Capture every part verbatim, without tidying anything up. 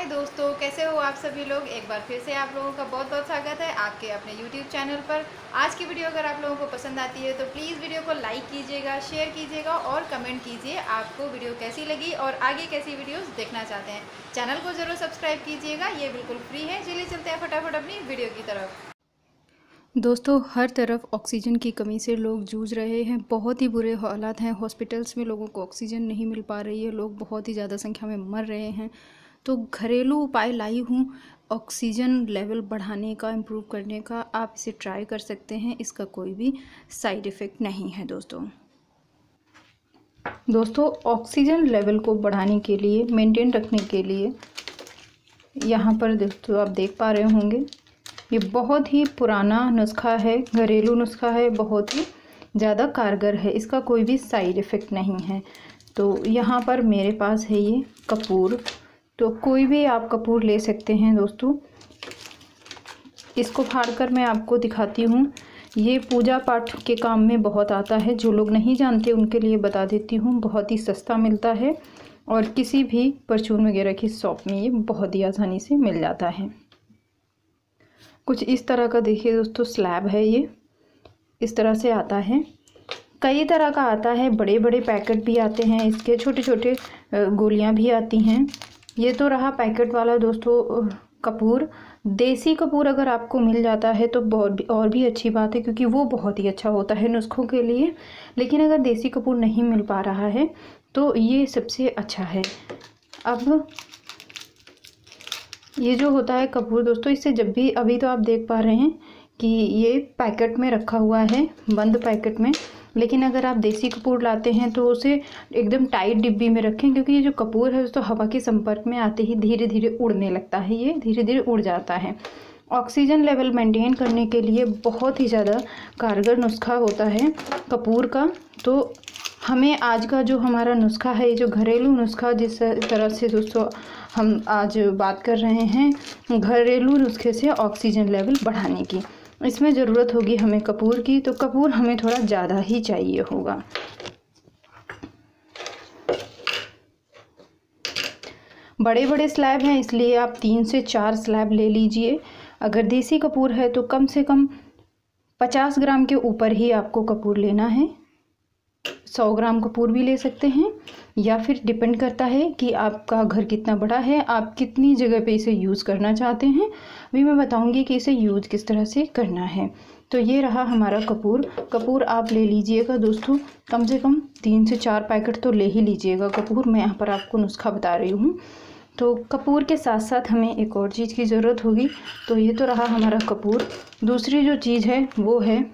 हाय दोस्तों, कैसे हो आप सभी लोग। एक बार फिर से आप लोगों का बहुत बहुत स्वागत है आपके अपने यूट्यूब चैनल पर। आज की वीडियो अगर आप लोगों को पसंद आती है तो प्लीज़ वीडियो को लाइक कीजिएगा, शेयर कीजिएगा और कमेंट कीजिए आपको वीडियो कैसी लगी और आगे कैसी वीडियोस देखना चाहते हैं। चैनल को ज़रूर सब्सक्राइब कीजिएगा, ये बिल्कुल फ्री है। चलिए चलते हैं फटाफट अपनी वीडियो की तरफ। दोस्तों, हर तरफ ऑक्सीजन की कमी से लोग जूझ रहे हैं। बहुत ही बुरे हालात हैं। हॉस्पिटल्स में लोगों को ऑक्सीजन नहीं मिल पा रही है। लोग बहुत ही ज़्यादा संख्या में मर रहे हैं। तो घरेलू उपाय लाई हूँ ऑक्सीजन लेवल बढ़ाने का, इम्प्रूव करने का। आप इसे ट्राई कर सकते हैं। इसका कोई भी साइड इफ़ेक्ट नहीं है। दोस्तों दोस्तों ऑक्सीजन लेवल को बढ़ाने के लिए, मेंटेन रखने के लिए, यहाँ पर दोस्तों आप देख पा रहे होंगे, ये बहुत ही पुराना नुस्खा है, घरेलू नुस्खा है, बहुत ही ज़्यादा कारगर है। इसका कोई भी साइड इफ़ेक्ट नहीं है। तो यहाँ पर मेरे पास है ये कपूर। तो कोई भी आप कपूर ले सकते हैं दोस्तों। इसको फाड़कर मैं आपको दिखाती हूँ। ये पूजा पाठ के काम में बहुत आता है। जो लोग नहीं जानते उनके लिए बता देती हूँ। बहुत ही सस्ता मिलता है और किसी भी परचून वगैरह की शॉप में ये बहुत ही आसानी से मिल जाता है। कुछ इस तरह का देखिए दोस्तों स्लैब है। ये इस तरह से आता है। कई तरह का आता है। बड़े बड़े पैकेट भी आते हैं इसके, छोटे छोटे गोलियां भी आती हैं। ये तो रहा पैकेट वाला दोस्तों कपूर। देसी कपूर अगर आपको मिल जाता है तो बहुत और भी अच्छी बात है, क्योंकि वो बहुत ही अच्छा होता है नुस्खों के लिए। लेकिन अगर देसी कपूर नहीं मिल पा रहा है तो ये सबसे अच्छा है। अब ये जो होता है कपूर दोस्तों, इससे जब भी, अभी तो आप देख पा रहे हैं कि ये पैकेट में रखा हुआ है, बंद पैकेट में। लेकिन अगर आप देसी कपूर लाते हैं तो उसे एकदम टाइट डिब्बी में रखें, क्योंकि ये जो कपूर है दोस्तों हवा के संपर्क में आते ही धीरे धीरे उड़ने लगता है। ये धीरे धीरे उड़ जाता है। ऑक्सीजन लेवल मेंटेन करने के लिए बहुत ही ज़्यादा कारगर नुस्खा होता है कपूर का। तो हमें आज का जो हमारा नुस्खा है, ये जो घरेलू नुस्खा, जिस तरह से दोस्तों हम आज बात कर रहे हैं घरेलू नुस्खे से ऑक्सीजन लेवल बढ़ाने की, इसमें ज़रूरत होगी हमें कपूर की। तो कपूर हमें थोड़ा ज़्यादा ही चाहिए होगा। बड़े बड़े स्लैब हैं इसलिए आप तीन से चार स्लैब ले लीजिए। अगर देसी कपूर है तो कम से कम पचास ग्राम के ऊपर ही आपको कपूर लेना है। सौ ग्राम कपूर भी ले सकते हैं, या फिर डिपेंड करता है कि आपका घर कितना बड़ा है, आप कितनी जगह पे इसे यूज़ करना चाहते हैं। अभी मैं बताऊंगी कि इसे यूज़ किस तरह से करना है। तो ये रहा हमारा कपूर। कपूर आप ले लीजिएगा दोस्तों, कम से कम तीन से चार पैकेट तो ले ही लीजिएगा कपूर। मैं यहाँ पर आपको नुस्खा बता रही हूँ। तो कपूर के साथ साथ हमें एक और चीज़ की ज़रूरत होगी। तो ये तो रहा हमारा कपूर। दूसरी जो चीज़ है वो है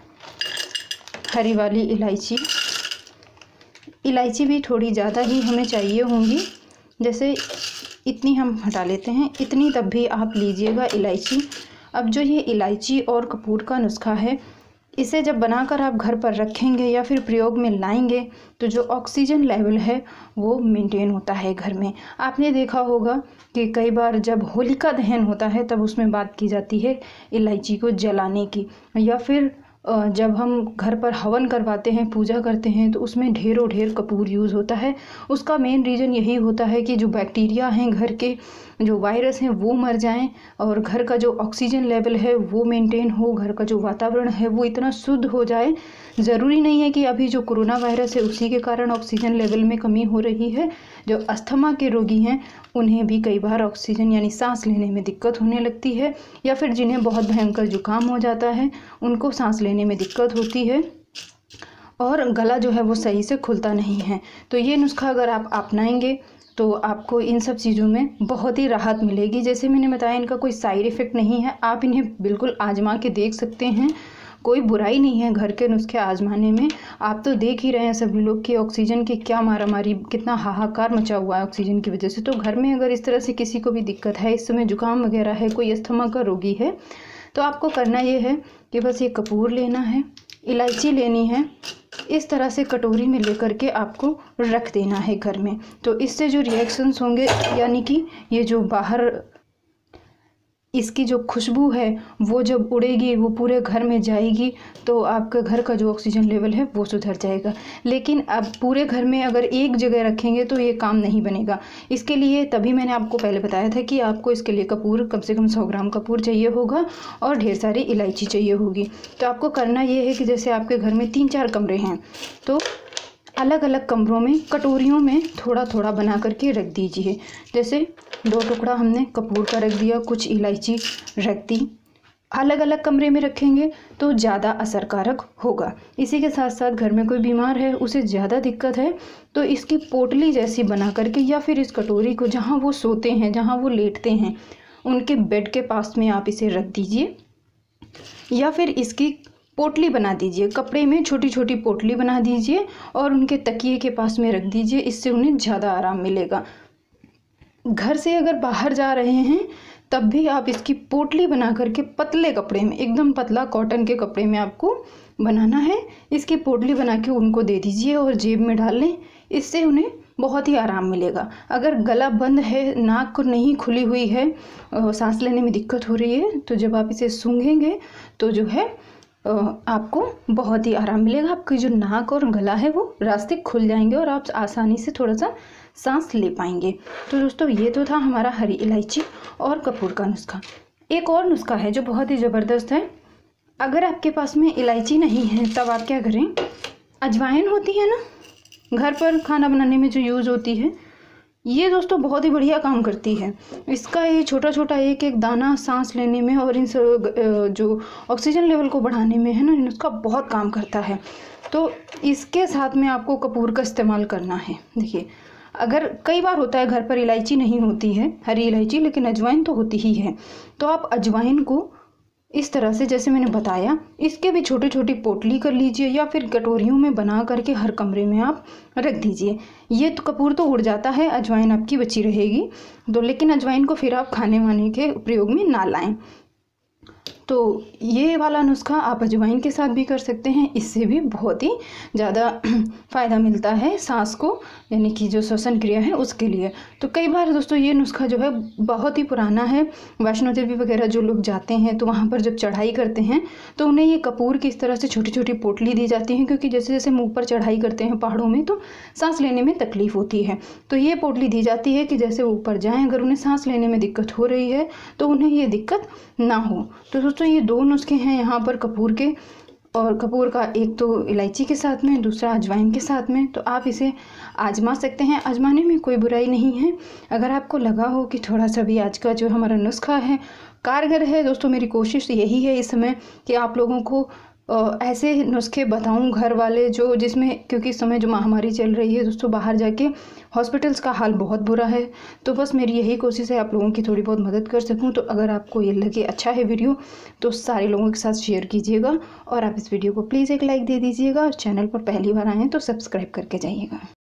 हरी वाली इलायची। इलायची भी थोड़ी ज़्यादा ही हमें चाहिए होंगी, जैसे इतनी हम हटा लेते हैं, इतनी तब भी आप लीजिएगा इलायची। अब जो ये इलायची और कपूर का नुस्खा है, इसे जब बनाकर आप घर पर रखेंगे या फिर प्रयोग में लाएंगे तो जो ऑक्सीजन लेवल है वो मेंटेन होता है घर में। आपने देखा होगा कि कई बार जब होलिका दहन होता है तब उसमें बात की जाती है इलायची को जलाने की, या फिर जब हम घर पर हवन करवाते हैं, पूजा करते हैं, तो उसमें ढेरों ढेर कपूर यूज़ होता है। उसका मेन रीज़न यही होता है कि जो बैक्टीरिया हैं घर के, जो वायरस हैं वो मर जाएं और घर का जो ऑक्सीजन लेवल है वो मेंटेन हो, घर का जो वातावरण है वो इतना शुद्ध हो जाए। ज़रूरी नहीं है कि अभी जो कोरोना वायरस है उसी के कारण ऑक्सीजन लेवल में कमी हो रही है। जो अस्थमा के रोगी हैं उन्हें भी कई बार ऑक्सीजन यानी सांस लेने में दिक्कत होने लगती है, या फिर जिन्हें बहुत भयंकर जुकाम हो जाता है उनको सांस लेने में दिक्कत होती है और गला जो है वो सही से खुलता नहीं है। तो ये नुस्खा अगर आप अपनाएंगे तो आपको इन सब चीज़ों में बहुत ही राहत मिलेगी। जैसे मैंने बताया, इनका कोई साइड इफ़ेक्ट नहीं है। आप इन्हें बिल्कुल आजमा के देख सकते हैं। कोई बुराई नहीं है घर के नुस्खे आजमाने में। आप तो देख ही रहे हैं सभी लोग कि ऑक्सीजन की क्या मारामारी, कितना हाहाकार मचा हुआ है ऑक्सीजन की वजह से। तो घर में अगर इस तरह से किसी को भी दिक्कत है, इस समय जुकाम वगैरह है, कोई अस्थमा का रोगी है, तो आपको करना ये है कि बस ये कपूर लेना है, इलायची लेनी है, इस तरह से कटोरी में लेकर के आपको रख देना है घर में। तो इससे जो रिएक्शंस होंगे, यानी कि ये जो बाहर इसकी जो खुशबू है वो जब उड़ेगी, वो पूरे घर में जाएगी, तो आपके घर का जो ऑक्सीजन लेवल है वो सुधर जाएगा। लेकिन अब पूरे घर में अगर एक जगह रखेंगे तो ये काम नहीं बनेगा। इसके लिए तभी मैंने आपको पहले बताया था कि आपको इसके लिए कपूर कम से कम सौ ग्राम कपूर चाहिए होगा और ढेर सारी इलायची चाहिए होगी। तो आपको करना ये है कि जैसे आपके घर में तीन चार कमरे हैं तो अलग अलग कमरों में कटोरियों में थोड़ा थोड़ा बना करके रख दीजिए। जैसे दो टुकड़ा हमने कपूर का रख दिया, कुछ इलायची रख दी। अलग अलग कमरे में रखेंगे तो ज़्यादा असरकारक होगा। इसी के साथ साथ घर में कोई बीमार है, उसे ज़्यादा दिक्कत है, तो इसकी पोटली जैसी बना करके या फिर इस कटोरी को जहाँ वो सोते हैं, जहाँ वो लेटते हैं, उनके बेड के पास में आप इसे रख दीजिए या फिर इसकी पोटली बना दीजिए। कपड़े में छोटी छोटी पोटली बना दीजिए और उनके तकिए के पास में रख दीजिए। इससे उन्हें ज़्यादा आराम मिलेगा। घर से अगर बाहर जा रहे हैं तब भी आप इसकी पोटली बना करके पतले कपड़े में, एकदम पतला कॉटन के कपड़े में आपको बनाना है। इसकी पोटली बना के उनको दे दीजिए और जेब में डाल लें। इससे उन्हें बहुत ही आराम मिलेगा। अगर गला बंद है, नाक नहीं खुली हुई है, सांस लेने में दिक्कत हो रही है, तो जब आप इसे सूंघेंगे तो जो है आपको बहुत ही आराम मिलेगा। आपकी जो नाक और गला है वो रास्ते खुल जाएंगे और आप आसानी से थोड़ा सा सांस ले पाएंगे। तो दोस्तों ये तो था हमारा हरी इलायची और कपूर का नुस्खा। एक और नुस्खा है जो बहुत ही ज़बरदस्त है। अगर आपके पास में इलायची नहीं है तब आप क्या करें, अजवाइन होती है ना घर पर खाना बनाने में जो यूज़ होती है, ये दोस्तों बहुत ही बढ़िया काम करती है। इसका ये छोटा छोटा एक एक दाना सांस लेने में और इन जो ऑक्सीजन लेवल को बढ़ाने में है ना, इसका बहुत काम करता है। तो इसके साथ में आपको कपूर का इस्तेमाल करना है। देखिए, अगर कई बार होता है घर पर इलायची नहीं होती है, हरी इलायची, लेकिन अजवाइन तो होती ही है, तो आप अजवाइन को इस तरह से जैसे मैंने बताया, इसके भी छोटी छोटी पोटली कर लीजिए या फिर कटोरियों में बना करके हर कमरे में आप रख दीजिए। ये तो कपूर तो उड़ जाता है, अजवाइन आपकी बची रहेगी। तो लेकिन अजवाइन को फिर आप खाने वाने के प्रयोग में ना लाएं। तो ये वाला नुस्खा आप अजवाइन के साथ भी कर सकते हैं। इससे भी बहुत ही ज़्यादा फ़ायदा मिलता है सांस को, यानी कि जो श्वसन क्रिया है उसके लिए। तो कई बार दोस्तों ये नुस्खा जो है बहुत ही पुराना है। वैष्णो देवी वगैरह जो लोग जाते हैं तो वहाँ पर जब चढ़ाई करते हैं तो उन्हें ये कपूर की इस तरह से छोटी छोटी पोटली दी जाती हैं, क्योंकि जैसे जैसे हम ऊपर चढ़ाई करते हैं पहाड़ों में तो सांस लेने में तकलीफ़ होती है। तो ये पोटली दी जाती है कि जैसे ऊपर जाएँ, अगर उन्हें सांस लेने में दिक्कत हो रही है तो उन्हें ये दिक्कत ना हो। तो दोस्तों ये दो नुस्खे हैं यहाँ पर कपूर के, और कपूर का एक तो इलायची के साथ में, दूसरा अजवाइन के साथ में। तो आप इसे आजमा सकते हैं, आजमाने में कोई बुराई नहीं है। अगर आपको लगा हो कि थोड़ा सा भी आज का जो हमारा नुस्खा है कारगर है, दोस्तों मेरी कोशिश यही है इस समय कि आप लोगों को ऐसे नुस्खे बताऊं घर वाले जो जिसमें, क्योंकि इस समय जो महामारी चल रही है दोस्तों, बाहर जाके हॉस्पिटल्स का हाल बहुत बुरा है। तो बस मेरी यही कोशिश है आप लोगों की थोड़ी बहुत मदद कर सकूं। तो अगर आपको ये लगे अच्छा है वीडियो तो सारे लोगों के साथ शेयर कीजिएगा और आप इस वीडियो को प्लीज़ एक लाइक दे दीजिएगा और चैनल पर पहली बार आएँ तो सब्सक्राइब करके जाइएगा।